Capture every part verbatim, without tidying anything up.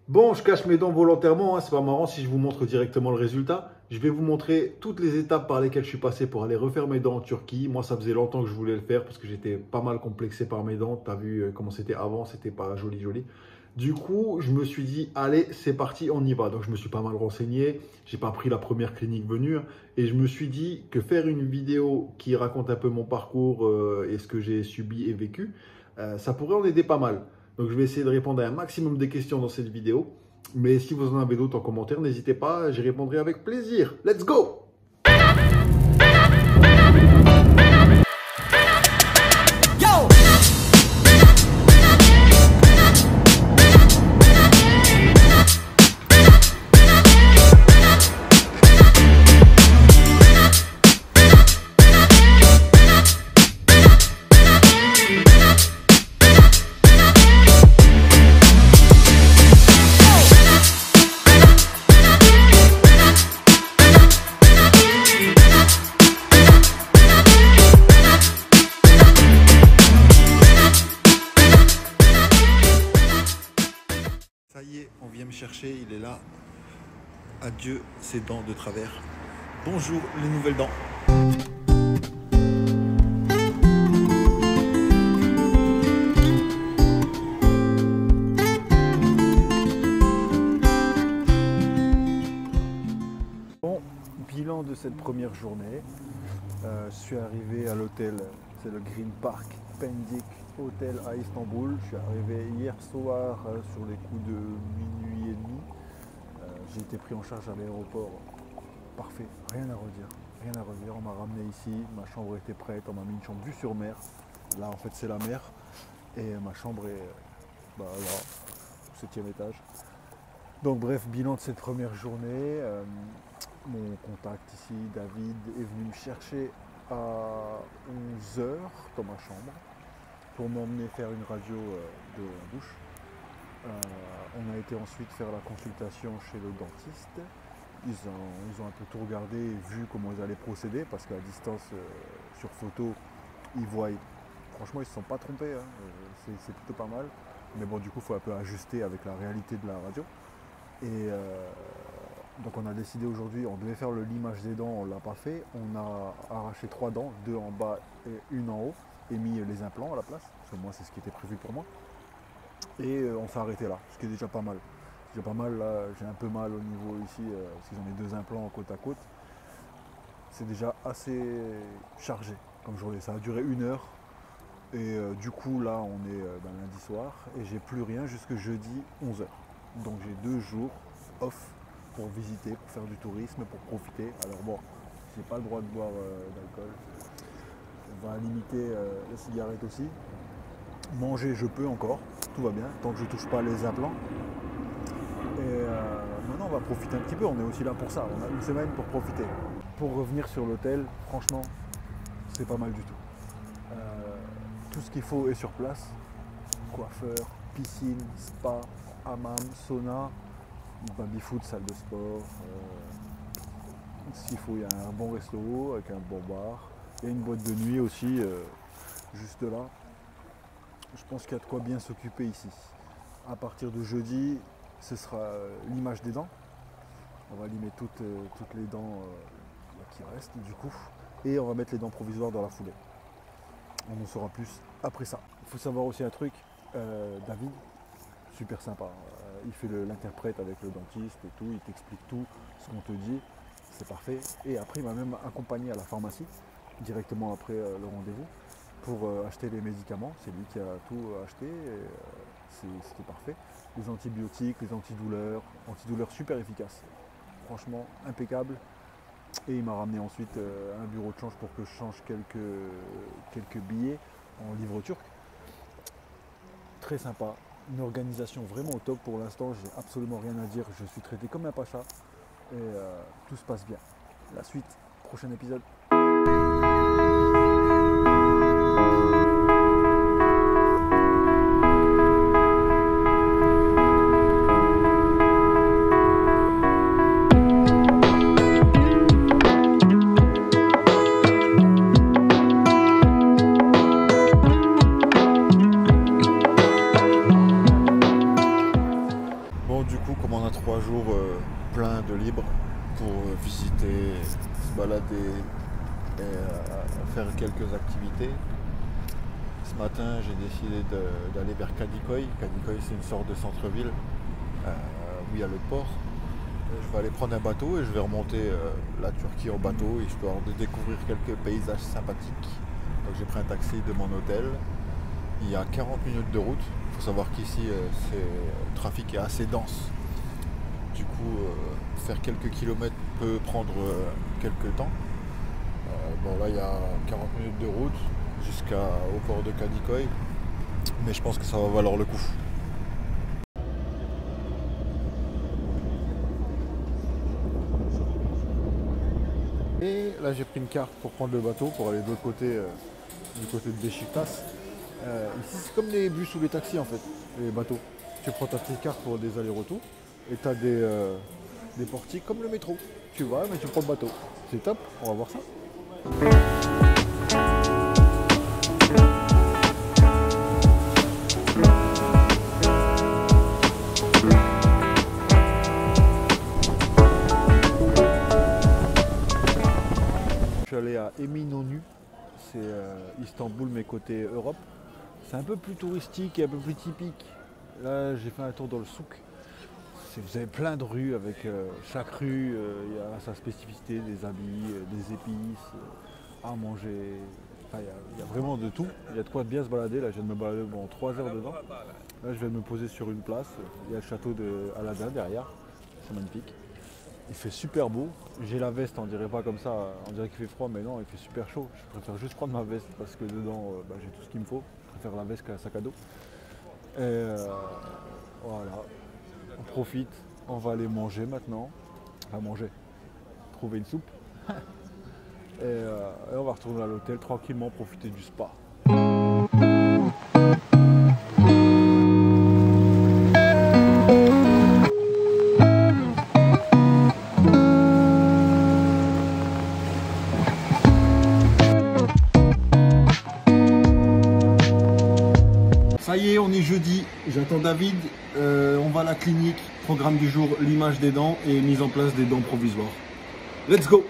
Bon, je cache mes dents volontairement, hein, c'est pas marrant si je vous montre directement le résultat. Je vais vous montrer toutes les étapes par lesquelles je suis passé pour aller refaire mes dents en Turquie. Moi, ça faisait longtemps que je voulais le faire parce que j'étais pas mal complexé par mes dents. T'as vu euh, comment c'était avant, c'était pas joli joli. Du coup, je me suis dit, allez, c'est parti, on y va. Donc, je me suis pas mal renseigné. J'ai pas pris la première clinique venue. Et je me suis dit que faire une vidéo qui raconte un peu mon parcours euh, et ce que j'ai subi et vécu, euh, ça pourrait en aider pas mal. Donc, je vais essayer de répondre à un maximum de questions dans cette vidéo. Mais si vous en avez d'autres en commentaire, n'hésitez pas, j'y répondrai avec plaisir. Let's go! Ça y est, on vient me chercher, il est là. Adieu, ces dents de travers. Bonjour, les nouvelles dents. Bon, bilan de cette première journée. Euh, je suis arrivé à l'hôtel, c'est le Green Park Pendik Hotel à Istanbul. Je suis arrivé hier soir euh, sur les coups de minuit et demi. Euh, j'ai été pris en charge à l'aéroport. Parfait, rien à redire. Rien à redire. On m'a ramené ici, ma chambre était prête, on m'a mis une chambre vue sur mer. Là en fait c'est la mer. Et ma chambre est bah, là, au septième étage. Donc bref, bilan de cette première journée. Euh, mon contact ici, David, est venu me chercher à onze heures dans ma chambre pour m'emmener faire une radio de la bouche. Euh, on a été ensuite faire la consultation chez le dentiste. Ils ont, ils ont un peu tout regardé et vu comment ils allaient procéder parce qu'à distance, euh, sur photo, ils voient. Franchement, ils ne se sont pas trompés. Hein. C'est, c'est plutôt pas mal. Mais bon, du coup, il faut un peu ajuster avec la réalité de la radio. Et euh, donc on a décidé aujourd'hui, on devait faire le limage des dents, on ne l'a pas fait. On a arraché trois dents, deux en bas et une en haut, et mis les implants à la place, parce que moi c'est ce qui était prévu pour moi. Et euh, on s'est arrêté là, ce qui est déjà pas mal. C'est déjà pas mal, là j'ai un peu mal au niveau ici, euh, parce que j'en ai deux implants côte à côte. C'est déjà assez chargé comme journée, ça a duré une heure. Et euh, du coup là on est euh, ben, lundi soir, et j'ai plus rien jusque jeudi onze heures. Donc j'ai deux jours off pour visiter, pour faire du tourisme, pour profiter. Alors bon, j'ai pas le droit de boire euh, d'alcool. On va limiter euh, les cigarettes aussi. Manger, je peux encore, tout va bien, tant que je touche pas les implants. Et euh, maintenant, on va profiter un petit peu, on est aussi là pour ça. On a une semaine pour profiter. Pour revenir sur l'hôtel, franchement, c'est pas mal du tout. Euh, tout ce qu'il faut est sur place. Coiffeur, piscine, spa, hammam, sauna, baby-foot, salle de sport. Euh, s'il faut, il y a un bon resto avec un bon bar. Il y a une boîte de nuit aussi, euh, juste là. Je pense qu'il y a de quoi bien s'occuper ici. À partir de jeudi, ce sera euh, limage des dents. On va limer toutes, euh, toutes les dents euh, qui restent du coup. Et on va mettre les dents provisoires dans la foulée. On en saura plus après ça. Il faut savoir aussi un truc, euh, David, super sympa. Euh, il fait le, l'interprète avec le dentiste et tout, il t'explique tout ce qu'on te dit, c'est parfait. Et après, il m'a même accompagné à la pharmacie, directement après euh, le rendez-vous, pour euh, acheter les médicaments. C'est lui qui a tout acheté, et, euh, c'est, c'était parfait. Les antibiotiques, les antidouleurs, antidouleurs super efficaces. Franchement, impeccable. Et il m'a ramené ensuite euh, un bureau de change pour que je change quelques, quelques billets en livres turcs. Très sympa. Une organisation vraiment au top pour l'instant, j'ai absolument rien à dire, je suis traité comme un pacha et euh, tout se passe bien. La suite, prochain épisode. de libre pour visiter, se balader et euh, faire quelques activités. Ce matin, j'ai décidé d'aller vers Kadıköy. Kadıköy, c'est une sorte de centre-ville euh, où il y a le port. Je vais aller prendre un bateau et je vais remonter euh, la Turquie en bateau, histoire de découvrir quelques paysages sympathiques. Donc j'ai pris un taxi de mon hôtel. Il y a quarante minutes de route. Il faut savoir qu'ici, euh, le trafic est assez dense. Du coup, euh, faire quelques kilomètres peut prendre euh, quelques temps. Euh, bon là, il y a quarante minutes de route jusqu'au port de Kadıköy. Mais je pense que ça va valoir le coup. Et là j'ai pris une carte pour prendre le bateau pour aller de l'autre côté, euh, du côté de Beşiktaş. Euh, ici c'est comme les bus ou les taxis en fait, les bateaux. Tu prends ta petite carte pour des allers-retours et tu as des, euh, des portiques comme le métro. Tu vas mais tu prends le bateau. C'est top, on va voir ça. Je suis allé à Eminönü, c'est euh, Istanbul mais côté Europe. C'est un peu plus touristique et un peu plus typique. Là j'ai fait un tour dans le souk. Vous avez plein de rues avec euh, chaque rue, euh, il y a sa spécificité, des habits, euh, des épices, euh, à manger. Enfin, il, y a, il y a vraiment de tout. Il y a de quoi bien se balader. Là je viens de me balader pendant trois heures dedans. Là je viens de me poser sur une place. Il y a le château de Aladdin derrière. C'est magnifique. Il fait super beau, j'ai la veste, on dirait pas comme ça, on dirait qu'il fait froid, mais non, il fait super chaud. Je préfère juste prendre ma veste parce que dedans, euh, bah, j'ai tout ce qu'il me faut. Je préfère la veste qu'un sac à dos. Et euh, voilà, on profite, on va aller manger maintenant. Enfin manger, trouver une soupe. et, euh, et on va retourner à l'hôtel tranquillement, profiter du spa. Ça y est, on est jeudi, j'attends David, euh, on va à la clinique, programme du jour, limage des dents et mise en place des dents provisoires. Let's go!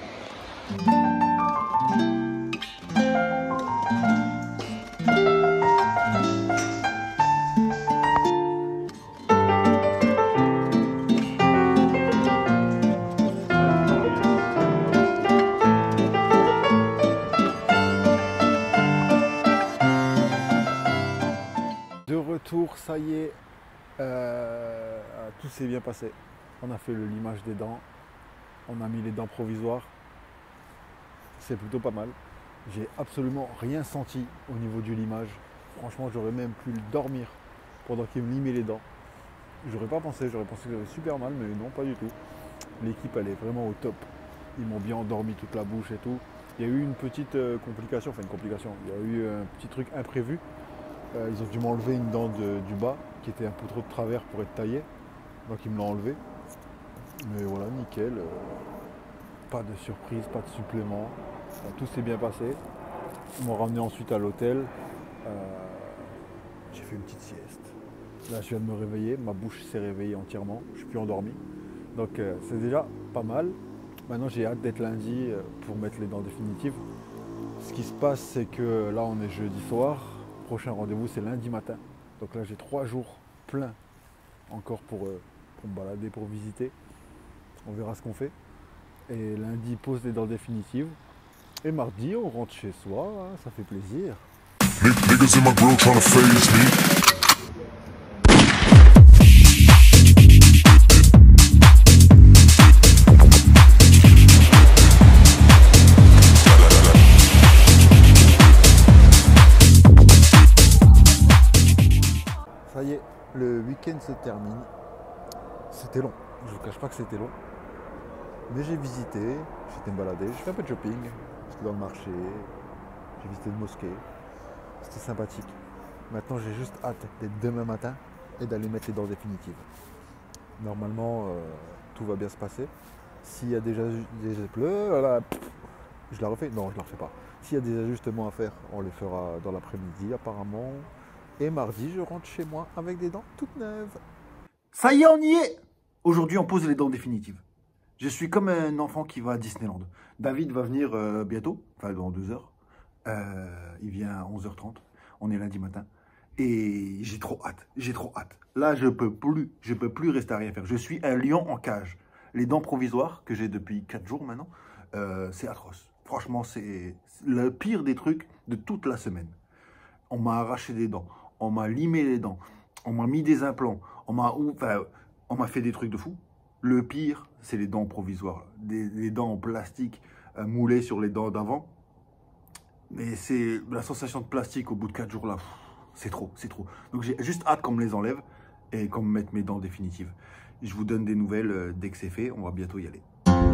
De retour, ça y est, euh, tout s'est bien passé. On a fait le limage des dents, on a mis les dents provisoires. C'est plutôt pas mal. J'ai absolument rien senti au niveau du limage. Franchement, j'aurais même pu dormir pendant qu'ils me limaient les dents. J'aurais pas pensé, j'aurais pensé que j'avais super mal, mais non, pas du tout. L'équipe, elle est vraiment au top. Ils m'ont bien endormi toute la bouche et tout. Il y a eu une petite euh, complication, enfin une complication, il y a eu un petit truc imprévu. Euh, ils ont dû m'enlever une dent de, du bas qui était un peu trop de travers pour être taillée. Donc ils me l'ont enlevé. Mais voilà, nickel. Euh, pas de surprise, pas de supplément. Euh, tout s'est bien passé. Ils m'ont ramené ensuite à l'hôtel. Euh, J'ai fait une petite sieste. Là, je viens de me réveiller. Ma bouche s'est réveillée entièrement. Je suis plus endormi. Donc euh, c'est déjà pas mal. Maintenant, j'ai hâte d'être lundi euh, pour mettre les dents définitives. Ce qui se passe, c'est que là, on est jeudi soir. Prochain rendez-vous c'est lundi matin, donc là j'ai trois jours pleins encore pour, euh, pour me balader, pour visiter. On verra ce qu'on fait. Et lundi pose les dents définitives et mardi on rentre chez soi, hein, ça fait plaisir. Ça y est, le week-end se termine. C'était long, je ne vous cache pas que c'était long. Mais j'ai visité, j'étais me balader, j'ai fait un peu de shopping. J'étais dans le marché, j'ai visité une mosquée. C'était sympathique. Maintenant j'ai juste hâte d'être demain matin et d'aller mettre les dents définitives. Normalement, euh, tout va bien se passer. S'il y a déjà des... Voilà, je la refais? Non, je la refais pas. S'il y a des ajustements à faire, on les fera dans l'après-midi apparemment. Et mardi, je rentre chez moi avec des dents toutes neuves. Ça y est, on y est! Aujourd'hui, on pose les dents définitives. Je suis comme un enfant qui va à Disneyland. David va venir euh, bientôt, enfin dans deux heures. Euh, il vient à onze heures trente. On est lundi matin. Et j'ai trop hâte, j'ai trop hâte. Là, je peux plus, je peux plus rester à rien faire. Je suis un lion en cage. Les dents provisoires que j'ai depuis quatre jours maintenant, euh, c'est atroce. Franchement, c'est le pire des trucs de toute la semaine. On m'a arraché des dents, on m'a limé les dents, on m'a mis des implants, on m'a enfin, on m'a fait des trucs de fou. Le pire, c'est les dents provisoires, des, des dents en plastique euh, moulées sur les dents d'avant. Mais c'est la sensation de plastique au bout de quatre jours là, c'est trop, c'est trop. Donc j'ai juste hâte qu'on me les enlève et qu'on me mette mes dents définitives. Je vous donne des nouvelles euh, dès que c'est fait, on va bientôt y aller.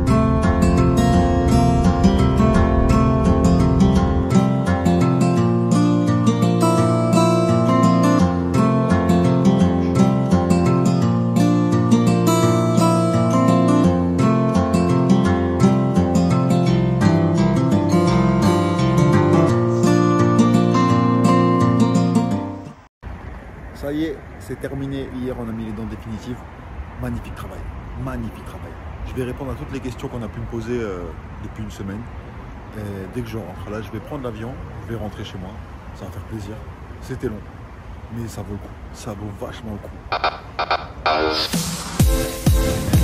Ça y est, c'est terminé. Hier, on a mis les dents définitives. Magnifique travail. Magnifique travail. Je vais répondre à toutes les questions qu'on a pu me poser euh, depuis une semaine. Et dès que je rentre là, je vais prendre l'avion. Je vais rentrer chez moi. Ça va faire plaisir. C'était long. Mais ça vaut le coup. Ça vaut vachement le coup.